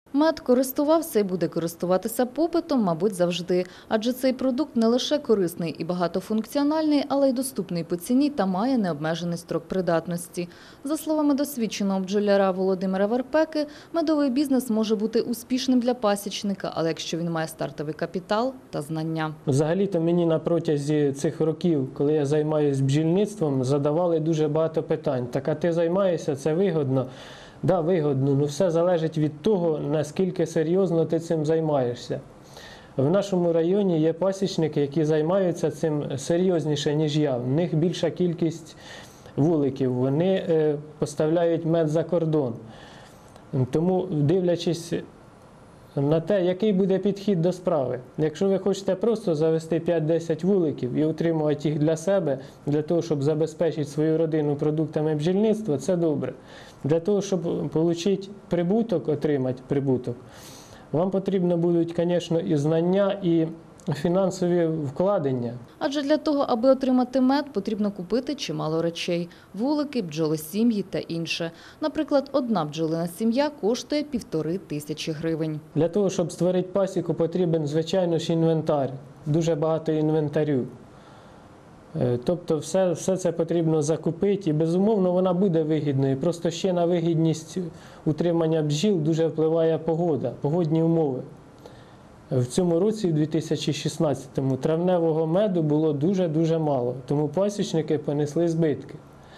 Мед користувався і буде користуватися попитом, мабуть, завжди. Адже цей продукт не лише корисний і багатофункціональний, але й доступний по ціні та має необмежений строк придатності. За словами досвідченого бджоляра Володимира Варпеки, медовий бізнес може бути успішним для пасічника, але якщо він має стартовий капітал та знання. Взагалі-то мені на протязі цих років, коли я займаюся бджільництвом, задавали дуже багато питань. Так, а ти займаєшся, це вигодно? Да, вигодно, але все залежить від того, наскільки серйозно ти цим займаєшся. В нашому районі є пасічники, які займаються цим серйозніше, ніж я. В них більша кількість вуликів, вони поставляють мед за кордон. Тому, дивлячись на те, який буде підхід до справи. Якщо ви хочете просто завести 5-10 вуликів і утримувати їх для себе, для того, щоб забезпечити свою родину продуктами бджільництва, це добре. Для того, щоб отримати прибуток, вам потрібно будуть, звісно, і знання, і фінансові вкладення. Адже для того, аби отримати мед, потрібно купити чимало речей – вулики, бджолосім'ї та інше. Наприклад, одна бджолина сім'я коштує 1500 гривень. Для того, щоб створити пасіку, потрібен, звичайно ж, інвентар. Дуже багато інвентарю. Тобто все це потрібно закупити і, безумовно, вона буде вигідною. Просто ще на вигідність утримання бджіл дуже впливає погода, погодні умови. В цьому році, у 2016-му, травневого меду було дуже-дуже мало, тому пасічники понесли збитки.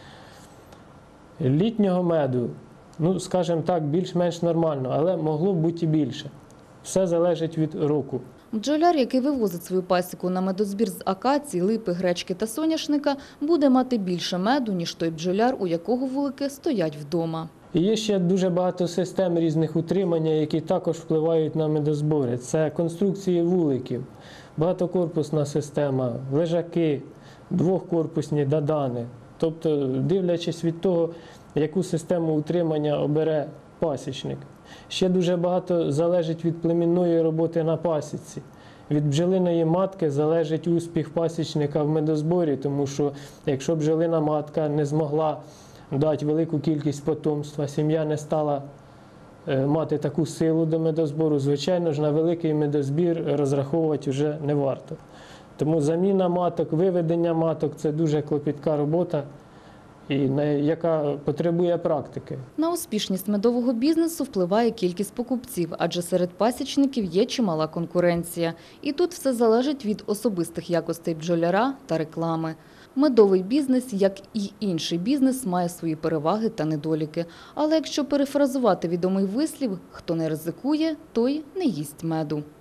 Літнього меду, скажімо так, більш-менш нормально, але могло б бути і більше. Все залежить від року. Бджоляр, який вивозить свою пасіку на медозбір з акації, липи, гречки та соняшника, буде мати більше меду, ніж той бджоляр, у якого вулики стоять вдома. І є ще дуже багато систем різних утримання, які також впливають на медозбори. Це конструкції вуликів, багатокорпусна система, лежаки, двохкорпусні дадани. Тобто, дивлячись від того, яку систему утримання обере пасічник. Ще дуже багато залежить від племінної роботи на пасіці. Від бджолиної матки залежить успіх пасічника в медозборі, тому що якщо бджолина матка не змогла дати велику кількість потомства, сім'я не стала мати таку силу до медозбору, звичайно ж, на великий медозбір розраховувати вже не варто. Тому заміна маток, виведення маток – це дуже клопітка робота, яка потребує практики. На успішність медового бізнесу впливає кількість покупців, адже серед пасічників є чимала конкуренція. І тут все залежить від особистих якостей бджоляра та реклами. Медовий бізнес, як і інший бізнес, має свої переваги та недоліки. Але якщо перефразувати відомий вислів, хто не ризикує, той не їсть меду.